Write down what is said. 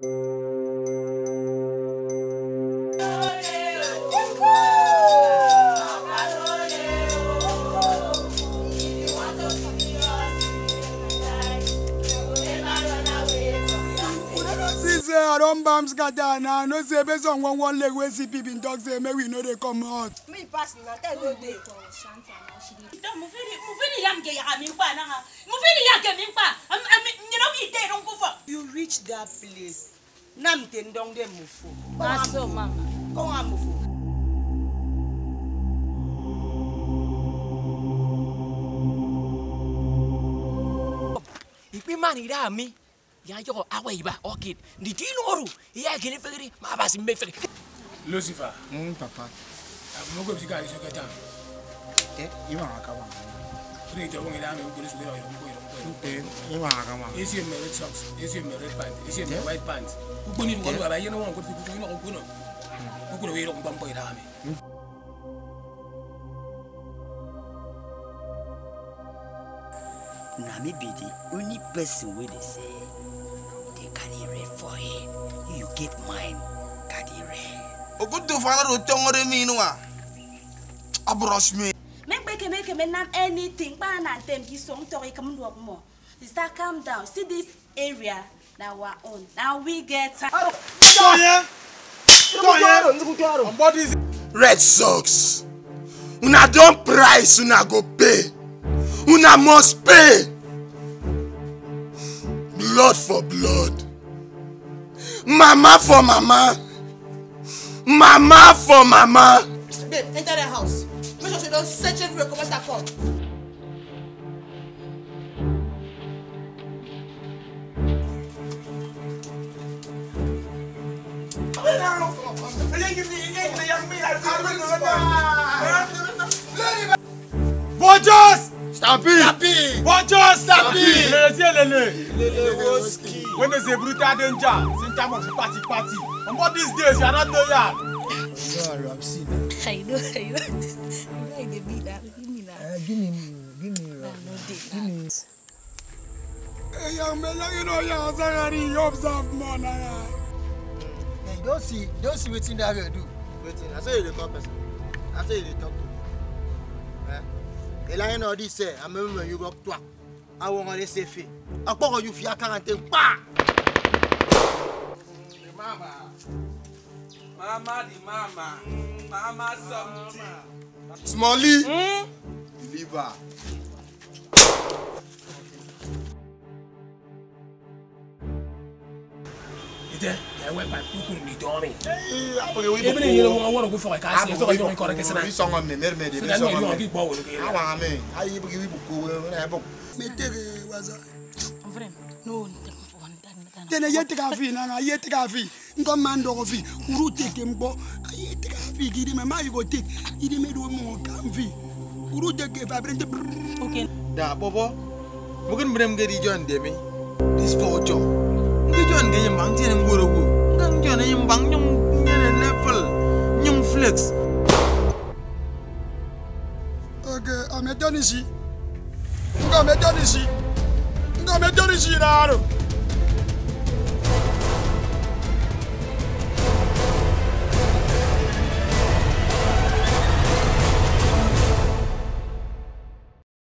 I don't bomb scatter now. No say based on one leg where see people in dogs say maybe we know they come out. Me pass na tell no dey. You reach that place. Nam ten dong dem mufo. Maso mama. Come on mufo. Ipi mani da mi. Ya yo away ba orchid. Di tinoru. Ya gene fegri ma ba sim fegri. Lucifer. Papa. Mo go sika iso keta. Iwa akaba. Rito wongi da me go sugira iro. Iwa akaba. Isi me red socks, isi me red pants, isi me white pants. Ku ni ngo ba yeno won ko fi ku no ko no. Ku no iro ngombo ira me. Nami be the only person where they say they carry red for him. You get mine, carry red. O good to find out what me no ah. Abrush me. Make me name anything. But I tell you song to come do more. Sister, calm down. See this area now our own. Now we get. What is Red Sox? Una don't price, una go pay. Una must pay. Blood for blood. Mama for mama. Mama for mama. Babe, enter the house. Make sure you don't search everywhere. Come back up. Bojos! Stampede! Bojos! Stampede! When there's a brutal danger, it's time of party. And what these days you are not there. Sorry, I've seen it. I know. You like the beat that. Give me that. Give me. Hey, young man, you know you're sorry. You observe man. Hey, don't see what in that do. Waiting. I say you the person. I say you talk to me. The line of this say, I remember you go to. I want to say fee. I put you for your quarantine. Mama something. Smally. Deliver. I went by cooking the dummy. Even if you don't want to go for a car, you don't correct this. I song on me, maybe. So that's why you want to keep ball. I mean, I give you book. No. Then I yet to have in and I yet to have in. Command of it. Who take him? But I yet to have it. Give him a my go take. He made more comfy. Who take a vibrant. Okay. Da, Bobo. Mungkin belum jadi John Demi. This photo. Mungkin John dia yang bang yang guru. Mungkin John yang bang yang level, yang flex. Okay, I'm a Donishi. I'm a Donishi.